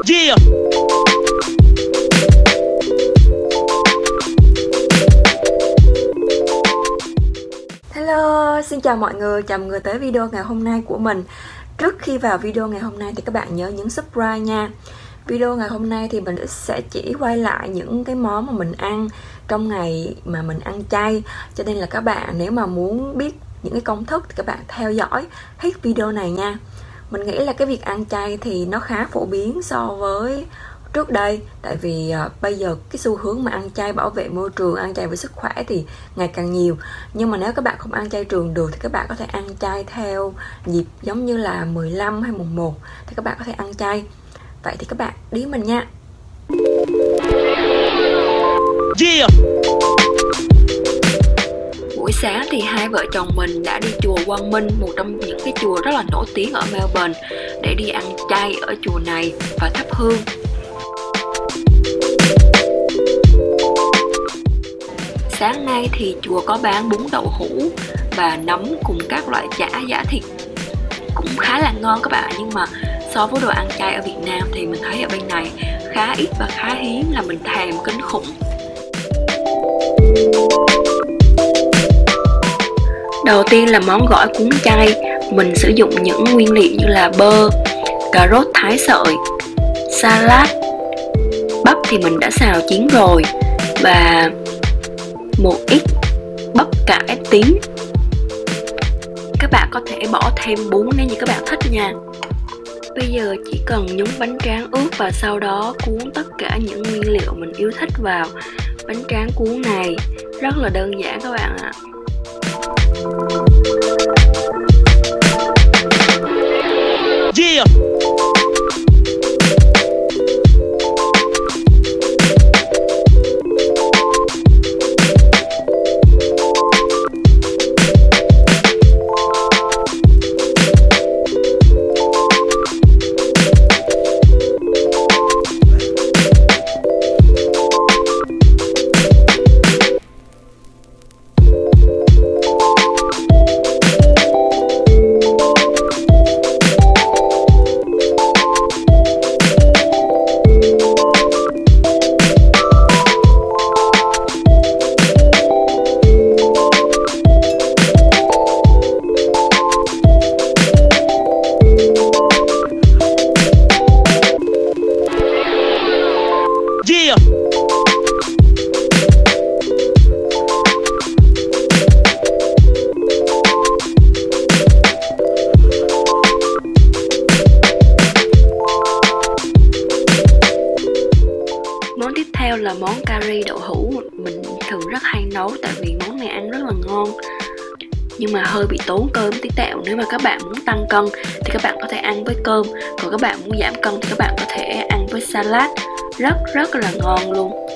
Yeah. Hello, xin chào mọi người, chào mọi người tới video ngày hôm nay của mình. Trước khi vào video ngày hôm nay thì các bạn nhớ nhấn subscribe nha. Video ngày hôm nay thì mình sẽ chỉ quay lại những cái món mà mình ăn trong ngày mà mình ăn chay. Cho nên là các bạn nếu mà muốn biết những cái công thức thì các bạn theo dõi hết video này nha. Mình nghĩ là cái việc ăn chay thì nó khá phổ biến so với trước đây. Tại vì bây giờ cái xu hướng mà ăn chay bảo vệ môi trường, ăn chay với sức khỏe thì ngày càng nhiều. Nhưng mà nếu các bạn không ăn chay trường được thì các bạn có thể ăn chay theo dịp giống như là 15 hay mùng 1 thì các bạn có thể ăn chay. Vậy thì các bạn đi mình nha. Yeah. Buổi sáng thì hai vợ chồng mình đã đi chùa Quang Minh, một trong những cái chùa rất là nổi tiếng ở Melbourne, để đi ăn chay ở chùa này và thắp hương. Sáng nay thì chùa có bán bún đậu hũ và nấm cùng các loại chả giả thịt, cũng khá là ngon các bạn. Nhưng mà so với đồ ăn chay ở Việt Nam thì mình thấy ở bên này khá ít và khá hiếm, là mình thèm kinh khủng. Đầu tiên là món gỏi cuốn chay. Mình sử dụng những nguyên liệu như là bơ, cà rốt thái sợi, salad, bắp thì mình đã xào chín rồi, và một ít bắp cải tím. Các bạn có thể bỏ thêm bún nếu như các bạn thích nha. Bây giờ chỉ cần nhúng bánh tráng ướt và sau đó cuốn tất cả những nguyên liệu mình yêu thích vào bánh tráng cuốn này. Rất là đơn giản các bạn ạ. Yeah. Yeah. Món tiếp theo là món cà ri đậu hũ. Mình thường rất hay nấu tại vì món này ăn rất là ngon, nhưng mà hơi bị tốn cơm tí tẹo. Nếu mà các bạn muốn tăng cân thì các bạn có thể ăn với cơm, còn các bạn muốn giảm cân thì các bạn có thể ăn với salad. Rất là ngon luôn.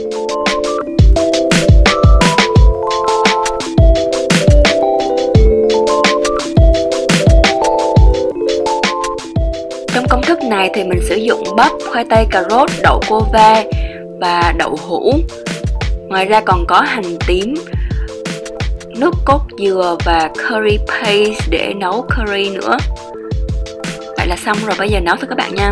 Trong công thức này thì mình sử dụng bắp, khoai tây, cà rốt, đậu cô va và đậu hũ. Ngoài ra còn có hành tím, nước cốt dừa và curry paste để nấu curry nữa. Vậy là xong rồi, bây giờ nấu với các bạn nha.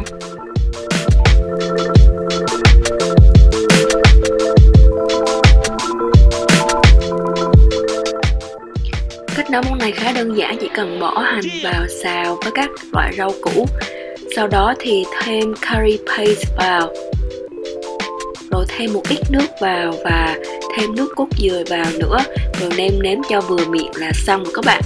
Cách nấu món này khá đơn giản, chỉ cần bỏ hành vào xào với các loại rau củ. Sau đó thì thêm curry paste vào, rồi thêm một ít nước vào và thêm nước cốt dừa vào nữa, rồi nêm nếm cho vừa miệng là xong rồi các bạn.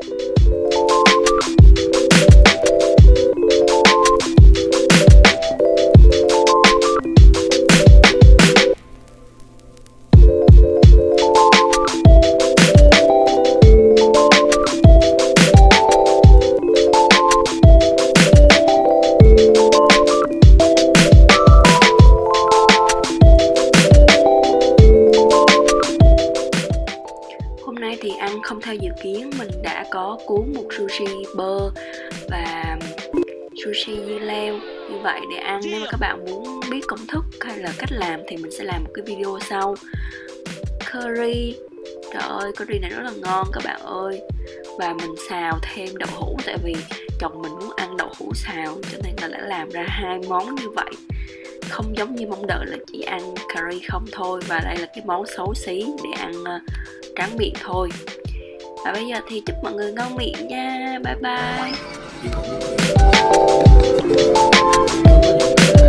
Thì ăn không theo dự kiến, mình đã có cuốn một sushi bơ và sushi dưa leo như vậy để ăn. Nếu mà các bạn muốn biết công thức hay là cách làm thì mình sẽ làm một cái video sau. Curry, trời ơi curry này rất là ngon các bạn ơi. Và mình xào thêm đậu hũ, tại vì chồng mình muốn ăn đậu đậu hũ xào, cho nên là đã làm ra 2 món như vậy. Không giống như mong đợi là chỉ ăn curry không thôi. Và đây là cái món xấu xí để ăn tráng miệng thôi. Và bây giờ thì chúc mọi người ngon miệng nha. Bye bye.